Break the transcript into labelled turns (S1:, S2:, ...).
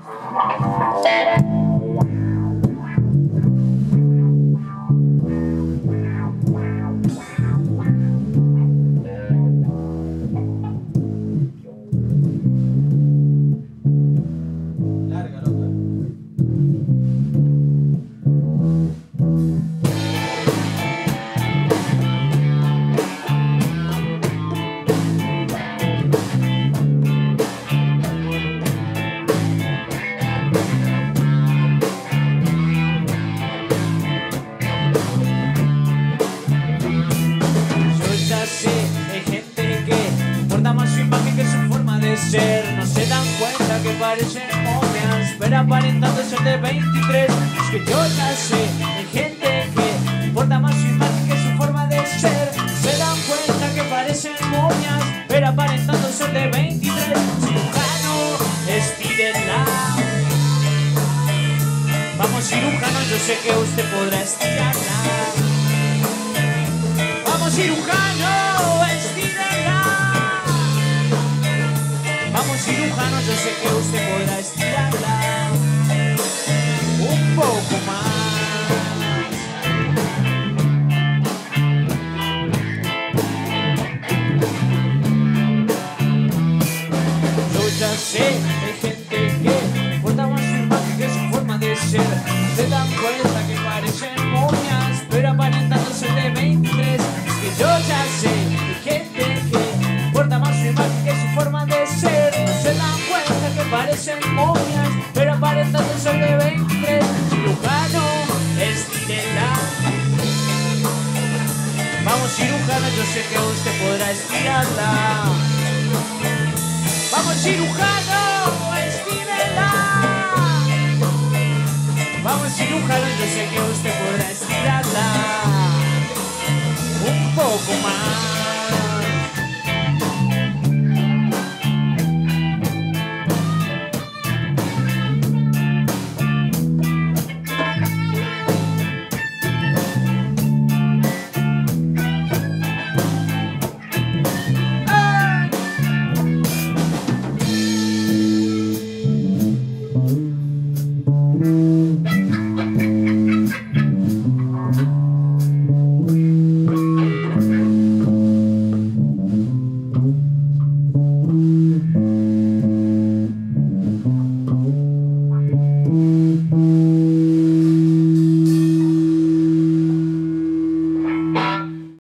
S1: No se dan cuenta que parecen momias, pero aparentando ser de 23. Es que yo ya sé, hay gente que importa más su imagen que su forma de ser. No se dan cuenta que parecen momias, pero aparentando ser de 23. Cirujano, estírenla. Vamos cirujano, yo sé que usted podrá estirarla. Vamos cirujano, estírenla. Vamos cirujano, yo sé que usted podrá estirarla un poco más. Yo ya sé, hay gente que importa más su imagen que su forma de ser. Se dan cuenta que parecen momias, pero aparentando ser de 23. Es que yo ya sé, hay gente que importa más su imagen que su forma de ser. Se dan cuenta que parecen momias, pero aparentando ser de 23. Cirujano, estírenla. Vamos cirujano, yo sé que usted podrá estirarla. Vamos cirujano, estírenla. Vamos cirujano, yo sé que usted podrá estirarla un poco más.